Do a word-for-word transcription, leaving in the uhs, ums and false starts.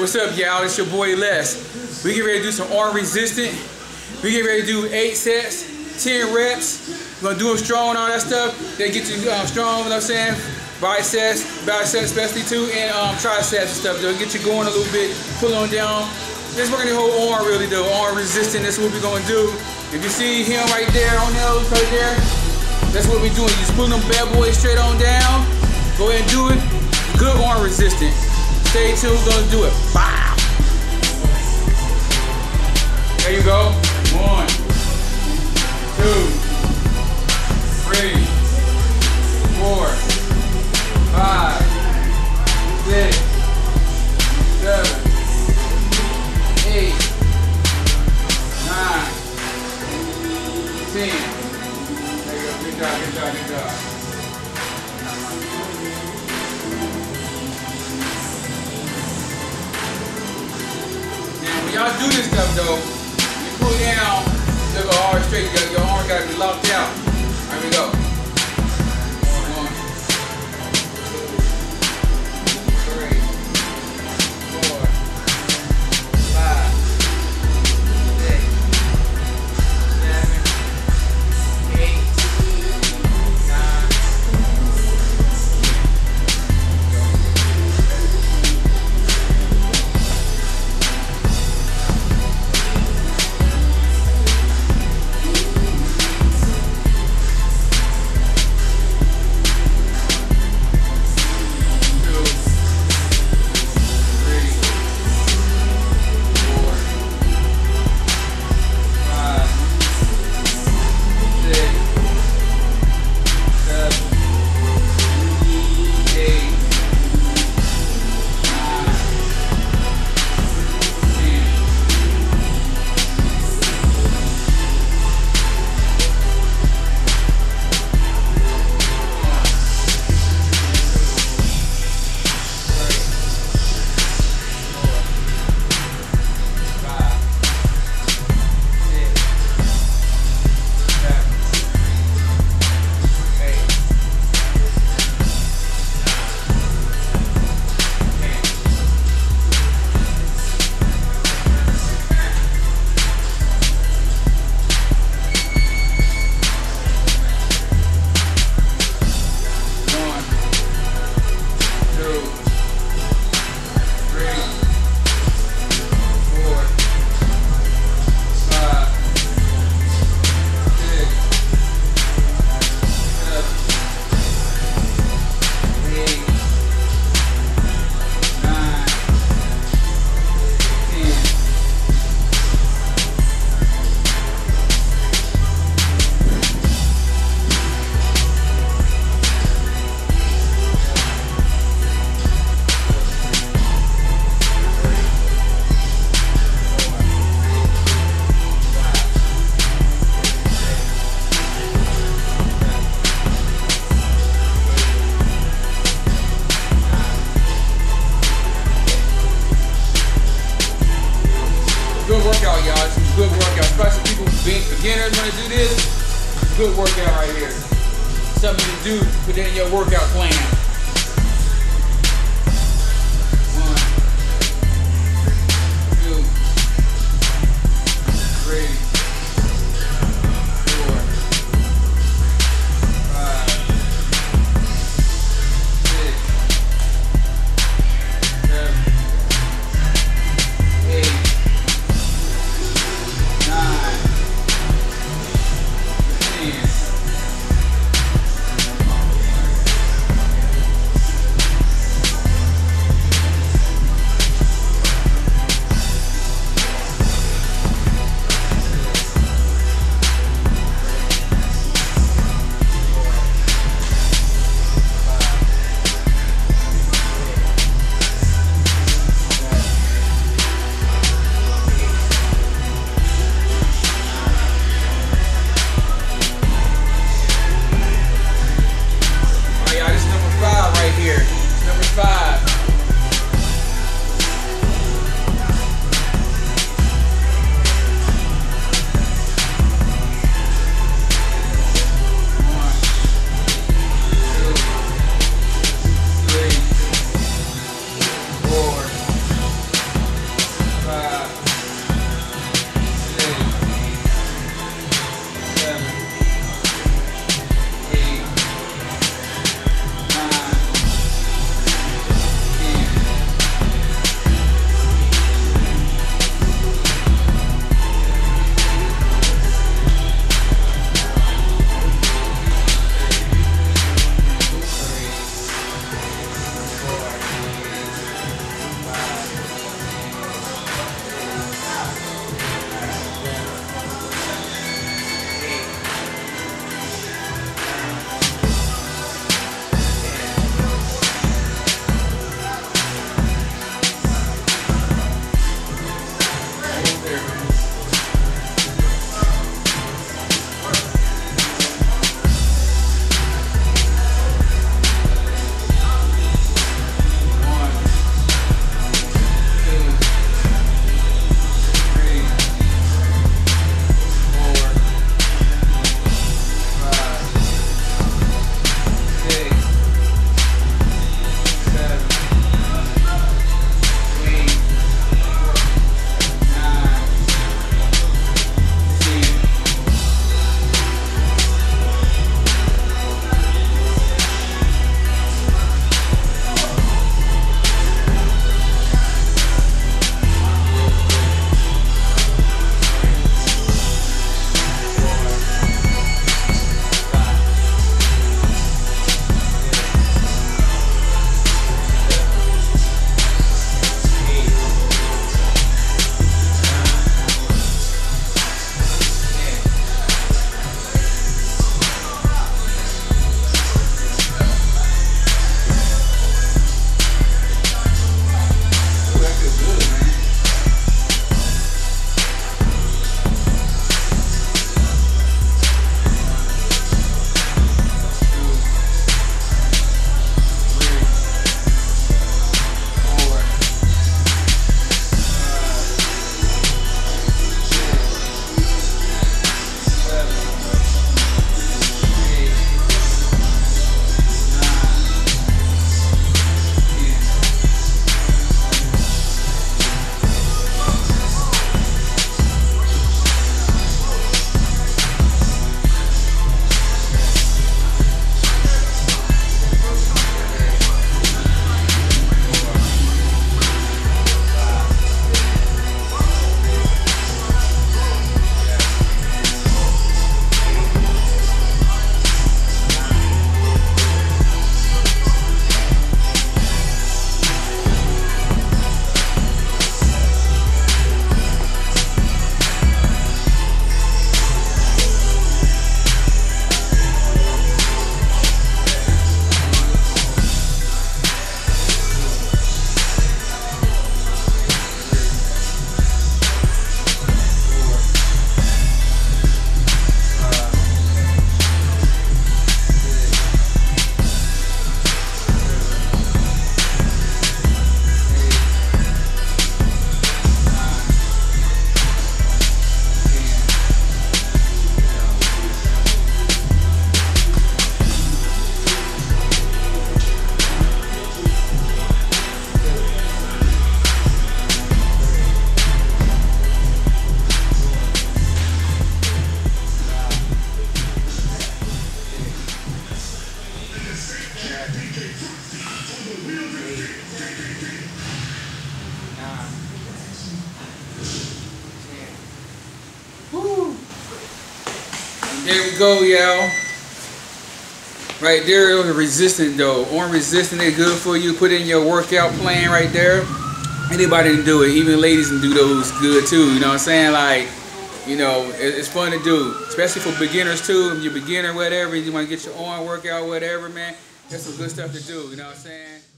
What's up, y'all? It's your boy Les. We get ready to do some arm resistant. We get ready to do eight sets, ten reps. We're gonna do them strong and all that stuff. They get you um, strong, you know what I'm saying? Biceps, biceps especially too, and um, triceps and stuff. They'll get you going a little bit, pull on down. Just working the whole arm really though. Arm resistant, that's what we're gonna do. If you see him right there on those, right there, that's what we're doing. You just pull them bad boys straight on down. Go ahead and do it. Good arm resistant. Stay tuned, we're gonna do it. Bow. There you go. One, two, three, four, five, six, seven, eight, nine, ten. There you go. Good job, good job, good job. When y'all do this stuff though, you pull down, look at arm straight, your, your arm gotta be locked out. There we go. One, two, three, four, five, six, seven, eight, nine. Good workout, y'all. It's a good workout. Especially people, beginners want to do this. It's a good workout right here. Something to do, put it in your workout plan. One, two, three, four, five, six, seven, eight, nine, ten. There we go, y'all. Right there, those are resistant though. Arm resistant, they're good for you. Put in your workout plan right there. Anybody can do it. Even ladies can do those good too. You know what I'm saying? Like, you know, it's fun to do, especially for beginners too. If you're a beginner, whatever, you want to get your arm workout, whatever, man. That's some good stuff to do. You know what I'm saying?